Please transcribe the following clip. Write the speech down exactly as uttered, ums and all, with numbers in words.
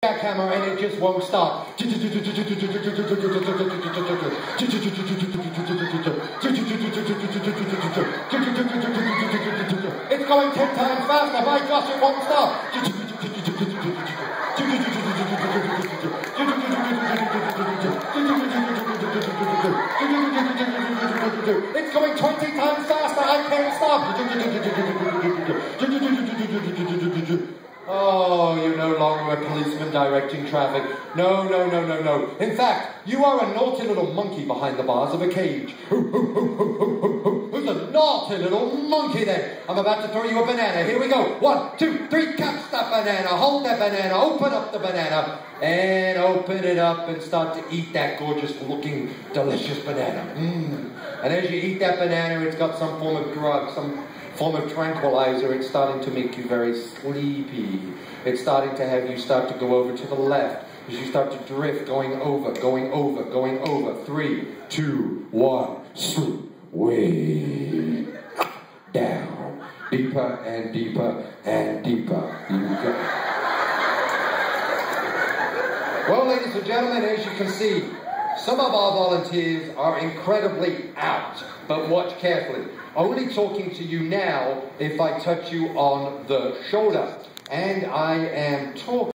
jackhammer and it just won't stop. It's going ten times faster. My gosh, it won't stop. It's going twenty times faster. I can't stop. Oh, you're no longer a policeman directing traffic. No, no, no, no, no. In fact, you are a naughty little monkey behind the bars of a cage. Who's a naughty little monkey then? I'm about to throw you a banana. Here we go. One, two, three. Catch that banana. Hold that banana. Open up the banana. And open it up and start to eat that gorgeous looking, delicious banana. Mm. And as you eat that banana, it's got some form of drug, some form of tranquilizer. It's starting to make you very sleepy. It's starting to have you start to go over to the left as you start to drift, going over, going over, going over. Three, two, one, sleep way down, deeper and deeper and deeper. You go. Well, ladies and gentlemen, as you can see, some of our volunteers are incredibly out, but watch carefully. Only talking to you now if I touch you on the shoulder. And I am talking